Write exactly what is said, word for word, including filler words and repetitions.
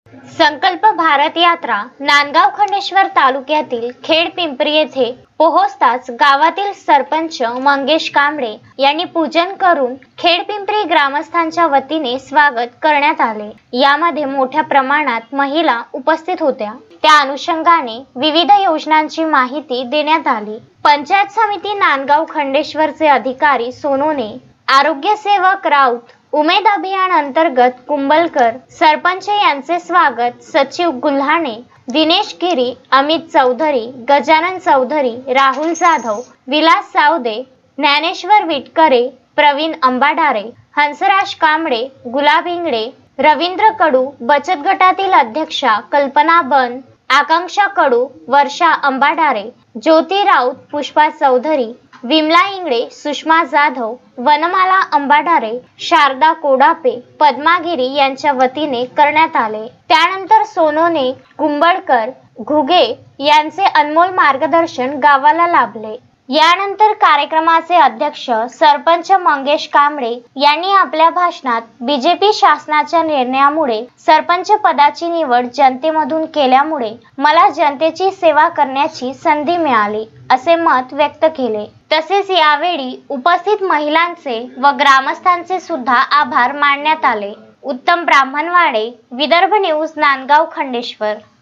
संकल्प भारत यात्रा नांदगाव खंडेश्वर तालुक्यातील खेड पिंपरी येथे पोहोचताच गावातील सरपंच मंगेश कांबळे यांनी पूजन करून खेड पिंपरी ग्रामस्थांच्या वतीने स्वागत करण्यात आले। यामध्ये मोठ्या प्रमाणात महिला उपस्थित होत्या। त्या अनुषंगाने विविध योजनांची माहिती देण्यात आली। पंचायत समिती नांदगाव खंडेश्वरचे अधिकारी सोनोने, आरोग्य सेवक राऊत, उमेद अभियान अंतर्गत कुंबलकर, सरपंच यांचे स्वागत सचिव गुल्हाणे, दिनेश गिरी, अमित चौधरी, गजानन चौधरी, राहुल जाधव, विलास सावदे, ज्ञानेश्वर विटकरे, प्रवीण अंबाडारे, हंसराज कांबळे, गुलाब इंगळे, रवींद्र कडू, बचत गटातील अध्यक्षा कल्पना बन, आकांक्षा कडू, वर्षा अंबाडारे, ज्योती राऊत, पुष्पा चौधरी, विमला इंगळे, सुषमा जाधव, वनमाला अंबाडारे, शारदा कोडापे, पद्मागिरी यांच्या वतीने करण्यात आले। त्यानंतर सोनोने, कुंबळकर, घुगे यांचे अनमोल मार्गदर्शन गावाला लाभले। यानंतर कार्यक्रमाचे अध्यक्ष सरपंच मंगेश कांबळे यांनी आपल्या भाषणात बीजेपी शासनाच्या निर्णयामुळे सरपंच पदाची निवड जनतेमधून केल्यामुळे मला जनतेची सेवा करण्याची संधी मिळाली असे मत व्यक्त केले। तसेच यावेळी उपस्थित महिलांचे व ग्रामस्थांचे सुद्धा आभार मानण्यात आले। उत्तम ब्राह्मणवाडे, विदर्भ न्यूज, नांदगाव खंडेश्वर।